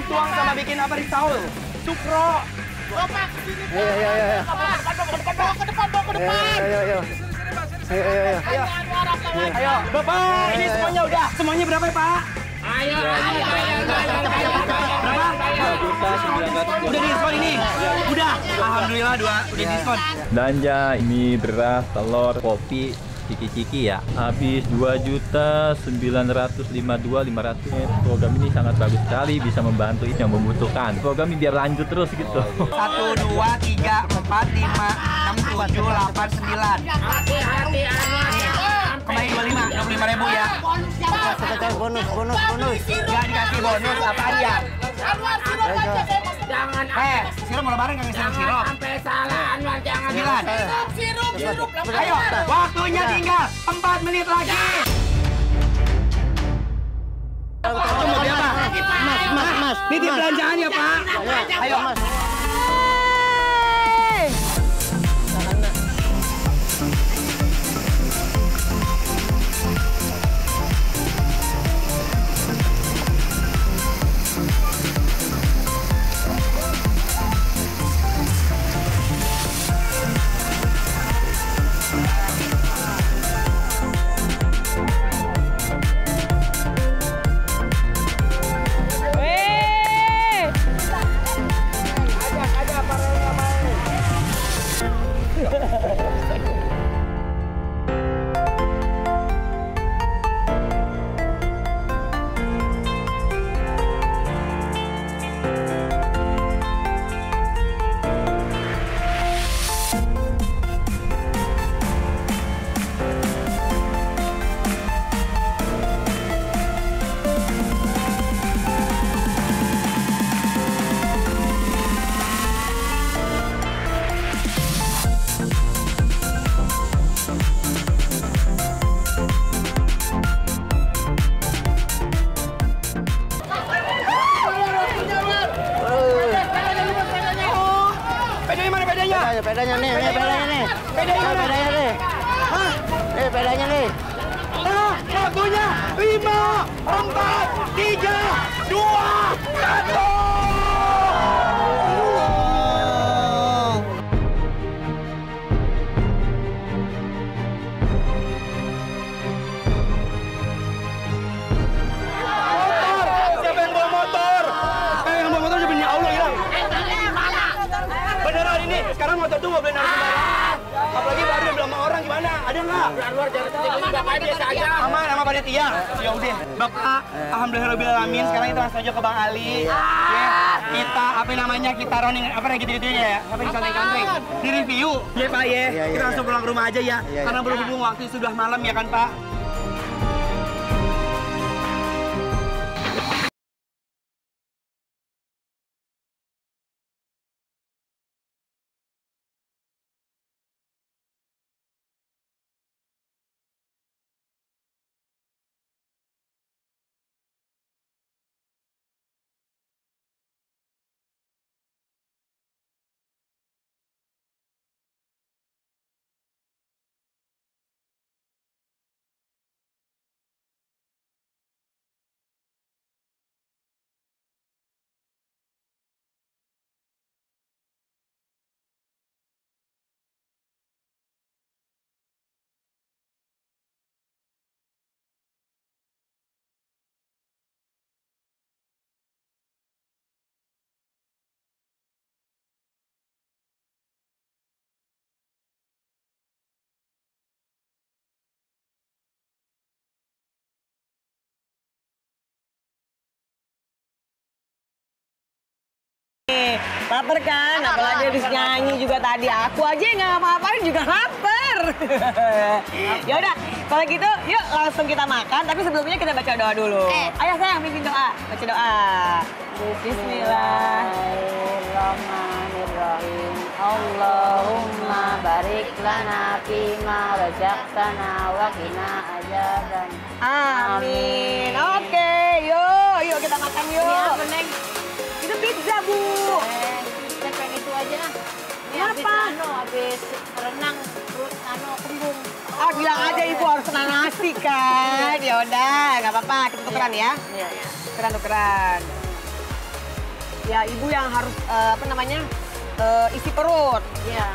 tuang sama bikin apa di Saul? Sukro. Bapak, sini. Ayo. Bawa ke depan. Ayo. Ayo, Bapak, ini semuanya udah. Semuanya berapa ya, Pak? Ayo. Berapa? 2.900.000. Udah diskon ini? Udah. Alhamdulillah udah diskon. Belanja ini beras, telur, kopi, ciki-ciki ya. Habis 2.952.500. Program ini sangat bagus sekali, bisa membantu yang membutuhkan. Program ini biar lanjut terus gitu. 1, 2, 3, 4, 5, 6, 7, 8, 9. Hati-hati Kembali 25.000 ya. Bonus. Nggak dikasih bonus apaan ya? Jangan Sirup mau lebaran nggak ngasih sirup? sampai salah Anwar, jangan. 9. Sirup. Ayo, waktunya tinggal 4 menit lagi. Itu mau beli apa? Mas. Nitip belanjaan ya, Pak. Ayo, Mas. Pedanya nih. Pedanya nih. Waktunya 5, 4, 3, 2, 1. Siapa yang bawa motor? Yang bawa motor demi Allah hilang. Beneran ini, sekarang motor tuh nggak boleh naruh sembarangan. Apalagi baru bilang sama orang gimana? Ada nggak? Anwar jangan sedih, Bapak biasa aja. Aman sama panitia. Ya udah. Bapak, alhamdulillahirobbilalamin. Sekarang kita langsung aja ke Bang Ali. Ya, kita apa namanya? Kita running apa gitu ya? Apa yang santai-santai? Di review. Ya Pak ya. Kita langsung pulang ke rumah aja ya. Karena berhubung waktu sudah malam ya kan Pak. Lapar kan? Apalagi habis nyanyi juga tadi. Aku aja nggak ngapa-ngapain juga lapar. Ya udah, kalau gitu yuk langsung kita makan. Tapi sebelumnya kita baca doa dulu. Ayo sayang, pimpin doa. Baca doa. Bismillahirrahmanirrahim. Allahumma barik lana fima razaqtana wa qina adzaban. Amin. Oke, yuk kita makan yuk. Ini apa, Neng? Itu pizza, Bu. Kita pengen itu aja lah. Ini Kenapa? habis renang perut kembung. Ah, bilang aja Ibu harus kena nasi kan. Ya udah, nggak apa-apa. Kita tukeran ya. Iya. Tukeran. Ya, ibu yang harus isi perut. Iya.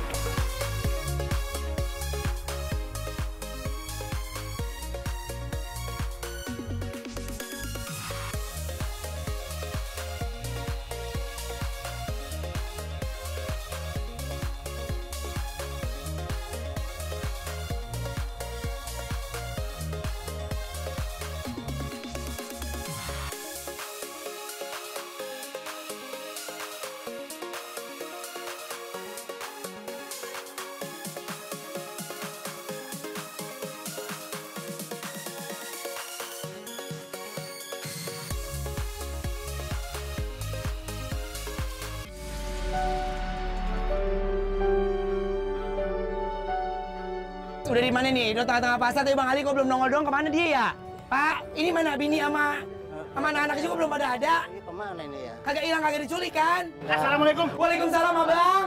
Udah di mana nih? Udah tengah-tengah pasar tapi Bang Ali kok belum nongol doang, kemana dia ya? Pak, ini mana bini sama anak-anak juga belum pada ada? Ini kemana ini ya? Kagak hilang, kagak diculik kan? Assalamualaikum. Waalaikumsalam, Abang.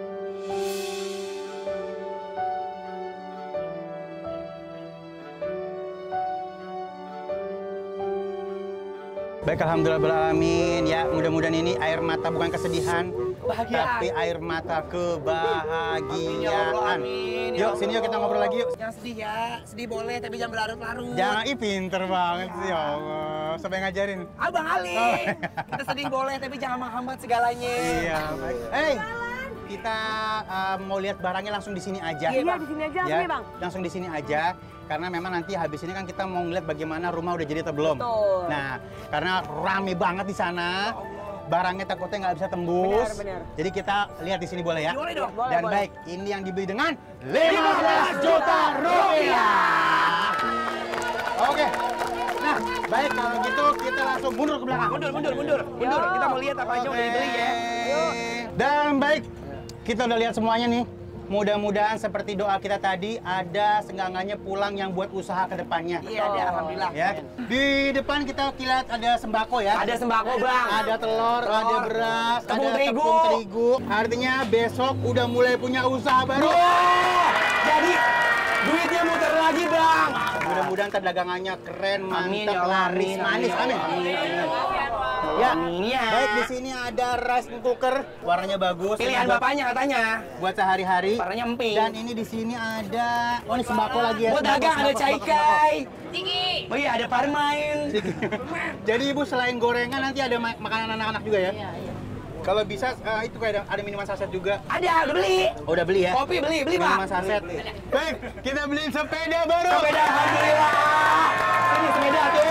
Baik, alhamdulillahirrahmanirrahim. Ya, mudah-mudahan ini air mata bukan kesedihan, Bahagia. tapi air mata kebahagiaan. Amin. Yuk, sini yuk kita ngobrol lagi yuk. Jangan sedih ya, sedih boleh tapi jangan berlarut-larut. Jangan, pinter banget sih, ya Allah. Siapa yang ngajarin? Abang Ali, Oh. kita sedih boleh tapi jangan menghambat segalanya. Iya, baik. Hey, kita mau lihat barangnya langsung di sini aja. Iya, di sini aja, sini, Bang. Langsung di sini aja. Karena memang nanti habis ini kan kita mau ngeliat bagaimana rumah udah jadi atau belum. Betul. Nah, karena rame banget di sana, barangnya takutnya nggak bisa tembus. Benar. Jadi kita lihat di sini boleh ya? Boleh dong. Boleh, Dan boleh. baik, ini yang dibeli dengan 15 juta rupiah. Oke. Nah, baik kalau gitu kita langsung mundur ke belakang. Mundur. Kita mau lihat apa aja udah dibeli ya. Dan baik, kita udah lihat semuanya nih. Mudah-mudahan seperti doa kita tadi ada senggangannya pulang yang buat usaha ke depannya. Iya, ada, alhamdulillah. Ya. Di depan kita lihat ada sembako ya. Ada sembako, Bang. Ada telur, ada beras, Tepung ada terigu. tepung terigu. Artinya besok udah mulai punya usaha baru. Jadi duitnya muter lagi, Bang. Mudah-mudahan ntar dagangannya keren, Amin, mantap, ya Allah. laris, Amin, manis. amin. Amin. Amin. Ya, Amin, ya. baik di sini ada rice cooker, warnanya bagus. Pilihan Ini buat- bapaknya katanya. buat sehari-hari. Warnanya emping. Dan ini di sini ada, oh ini sembako lagi ya. Buat Sembako, dagang ada sembako, caikai. Tinggi. Oh iya, ada parmain. Jadi ibu selain gorengan nanti ada makanan anak-anak juga ya? Iya. Kalau bisa itu kayak ada minuman saset juga. Ada, udah beli. Oh, udah beli ya? Kopi beli, Minuman Pak. saset. Baik, kita beli sepeda baru. Sepeda, alhamdulillah. Ini sepeda tuh.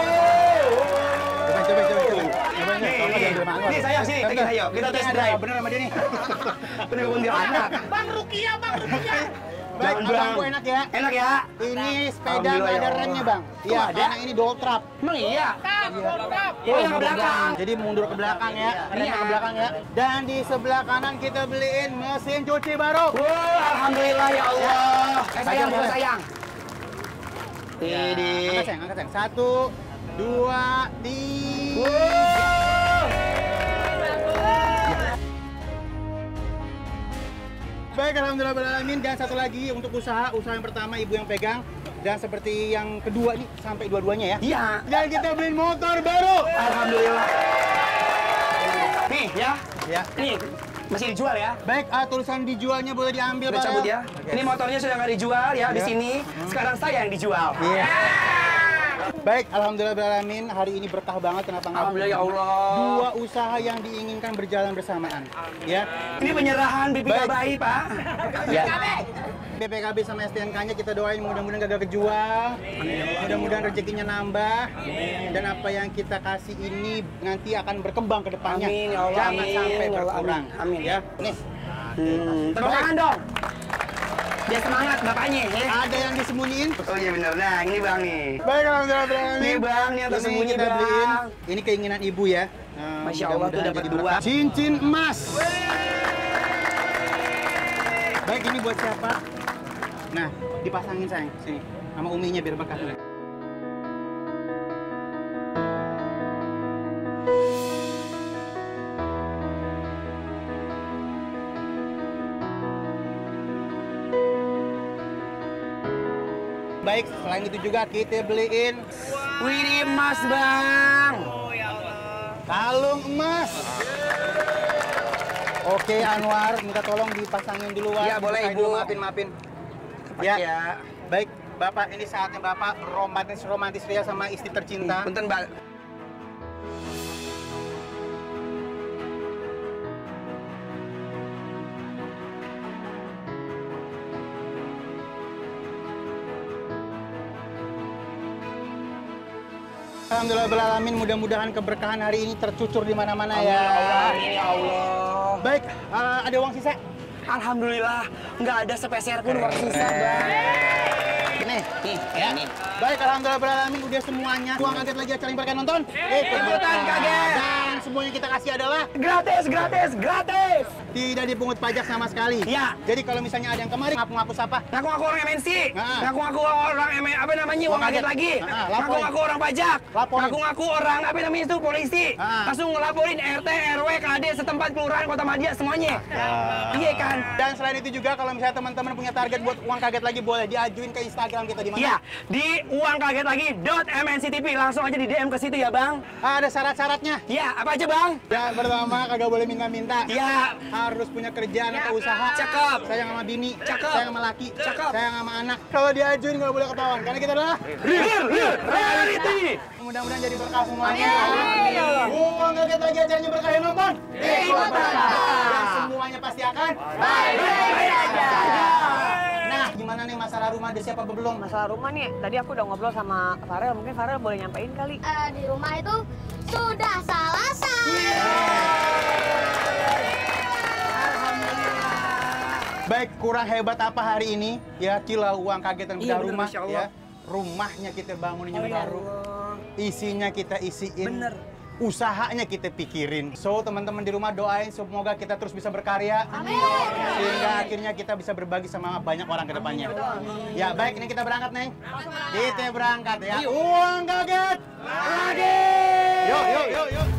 Coba. Nih, sayang sini, kita ayo. Kita test drive. Bener sama dia nih. Bener kuntilanak. Bang Rukia. Baik, Jangan, Bang. abangku enak ya. Enak ya? Ini sepeda Alhamdulillah, nggak ada ya Allah. remnya bang. Oh, Iya, ada? karena ini dual trap. Emang iya? Oh, yang ke belakang. Jadi mundur ke belakang ya, remnya ke belakang ya. Dan di sebelah kanan kita beliin mesin cuci baru. Wah, alhamdulillah ya Allah. Sayang, Boleh. sayang. Ya, angkat sayang. 1, 2, 3. Baik, alhamdulillah. Dan satu lagi untuk usaha yang pertama ibu yang pegang. Dan seperti yang kedua nih, sampai dua-duanya ya. Iya. Dan kita beliin motor baru. Alhamdulillah. Nih ya, Ya. nih masih dijual ya. Baik, tulisan dijualnya boleh diambil Udah Pak, cabut ya. Ini motornya sudah nggak dijual ya di Ya. sini. Sekarang saya yang dijual. Iya. Baik, alhamdulillahirrahmanirrahim. Hari ini berkah banget kenapa nggak? Alhamdulillah ya Allah. Dua usaha yang diinginkan berjalan bersamaan. Ya. Ini penyerahan BPKB, Baik. Pak. Ya. BPKB sama STNK-nya kita doain mudah-mudahan gagal kejual. Mudah-mudahan rezekinya nambah. Dan apa yang kita kasih ini nanti akan berkembang ke depannya. Amin, ya Allah. Jangan Amin, sampai ya Allah. berkurang. Amin. Ya. Nih, Tepuk tangan dong. Biar semangat bapaknya ya. ada yang disembunyiin. Oh iya benar. Nah, ini Bang nih. Baik, alhamdulillah. Nih Bang, yang tersembunyi kita Bang. beliin. Ini keinginan ibu ya. Masya Allah, tuh mudah-mudahan dapat jadi dua. berkah. Cincin emas. Baik, ini buat siapa? Nah, dipasangin sayang sini sama uminya biar berkah. Baik, selain itu juga kita beliin Wih, emas Bang. Kalung emas. Oke, Anwar, minta tolong dipasangin di luar. Iya, boleh, Bukain Ibu. dulu, maafin. Ya. Baik, Bapak, ini saatnya Bapak romantis ria sama istri tercinta. Punten, Mbak. Alhamdulillahirrahmanirrahim, mudah-mudahan keberkahan hari ini tercucur di mana-mana ya. Ya Allah. Baik, ada uang sisa? Alhamdulillah, nggak ada sepeser pun uang sisa, Bang. Nih, Ya. baik, alhamdulillahirrahmanirrahim, udah semuanya. Uang kaget lagi acara yang berkah nonton. Ikutan kaget. Dan semua yang kita kasih adalah Gratis, gratis, gratis. tidak dipungut pajak sama sekali. Ya. Jadi kalau misalnya ada yang kemari, ngaku-ngaku siapa? Ngaku-ngaku orang MNC, Ah. ngaku-ngaku orang apa namanya, uang kaget lagi. Laporin. Ngaku-ngaku orang pajak, Laporin. ngaku-ngaku orang apa namanya itu polisi. Langsung ngelaporin RT, RW, KD setempat kelurahan Kota Madia semuanya. Iya kan? Dan selain itu juga kalau misalnya teman-teman punya target buat uang kaget lagi, boleh diajuin ke Instagram kita di mana? Iya, di uangkagetlagi.mnctv. Langsung aja di DM ke situ ya, Bang. Ada syarat-syaratnya. Iya, apa aja, Bang? Yang pertama, kagak boleh minta-minta. Iya. Harus punya kerjaan atau usaha. Cakep. Sayang sama bini. Cakep. Sayang sama laki. Cakep. Sayang sama anak. Kalau diajuin nggak boleh ketahuan. Karena kita adalah Real reality. mudah-mudahan jadi berkah semuanya. Uang kaget lagi acaranya berkah yang nonton. Ikutan. Dan semuanya pasti akan Baik-baik aja. Nah, gimana nih masalah rumah? Ada siapa belum? Masalah rumah nih, tadi aku udah ngobrol sama Farel. Mungkin Farel boleh nyampein kali. Di rumah itu sudah selesai. Baik, kurang hebat apa hari ini? Ya, Cila uang kaget dan bedah Iya, bener, rumah. Masya Allah. Ya, rumahnya kita bangunin yang baru. Isinya kita isiin. Bener. Usahanya kita pikirin. So, teman-teman di rumah doain semoga kita terus bisa berkarya. Sehingga akhirnya kita bisa berbagi sama banyak orang ke depannya. Ya, baik, ini kita berangkat, Neng. Kita berangkat ya. Uang kaget lagi. Yuk, yuk, yuk, yuk.